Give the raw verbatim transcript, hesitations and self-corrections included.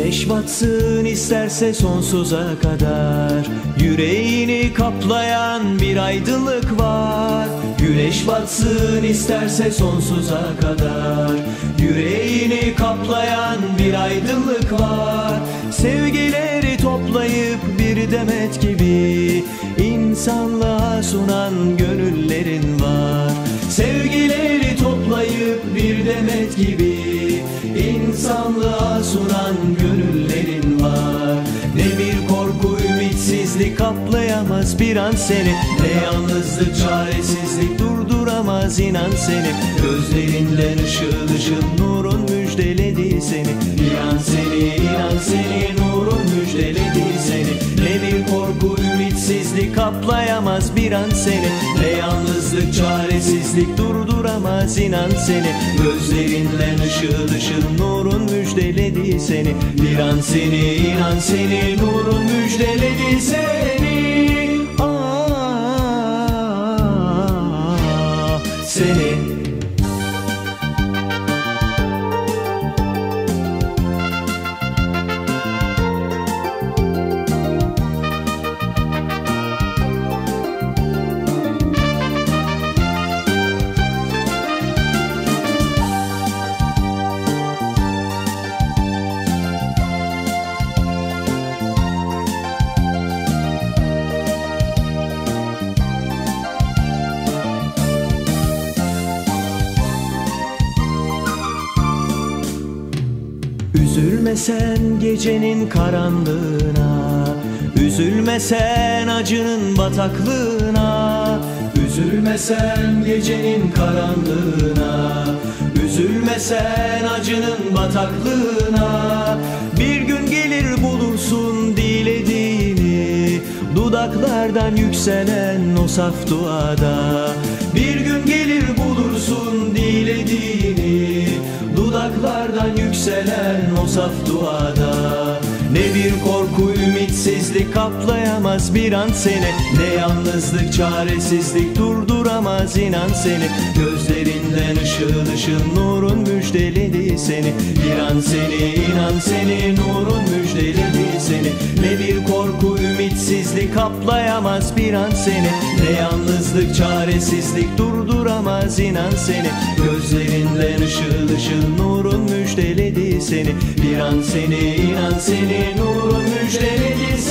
Güneş batsın isterse sonsuza kadar, yüreğini kaplayan bir aydınlık var. Güneş batsın isterse sonsuza kadar, yüreğini kaplayan bir aydınlık var. Sevgileri toplayıp bir demet gibi insanlığa sunan gönüllerin var. Sevgileri toplayıp bir demet gibi insanlığa sunan gönüllerin var. Ne bir korku, ümitsizlik kaplayamaz bir an seni, ne yalnızlık, çaresizlik durduramaz inan seni. Gözlerinden ışıl ışıl nurun müjdeledi seni, inan seni, inan seni, nurun müjdeledi seni. Ne bir korku, ümitsizlik kaplayamaz bir an seni, ne yalnızlık, çaresizlik durduramaz inan seni. Gözlerinden ışıl ışıl nurun müjdeledi seni, bir an seni, inan seni, nurun müjdeledi seni. Ah, seni. Üzülme sen gecenin karanlığına, üzülme sen acının bataklığına. Üzülme sen gecenin karanlığına, üzülme sen acının bataklığına. Bir gün gelir bulursun dilediğini, dudaklardan yükselen o saf duada. Bir gün gelir bulursun dilediğini, dudaklardan yükselen o saf duada. Ne bir korku, ümitsizlik kaplayamaz bir an seni, ne yalnızlık, çaresizlik durduramaz inan seni. Gözlerinden ışıl ışıl nurun müjdeledi seni, bir an seni, inan seni, nurun müjdeledi seni. Ne bir korku, ümitsizlik kaplayamaz bir an seni, ne yalnızlık, çaresizlik durduramaz inan seni. Gözlerinden ışıl ışıl nurun müjdeledi seni, bir an seni, inan seni, nurun müjdeledi seni.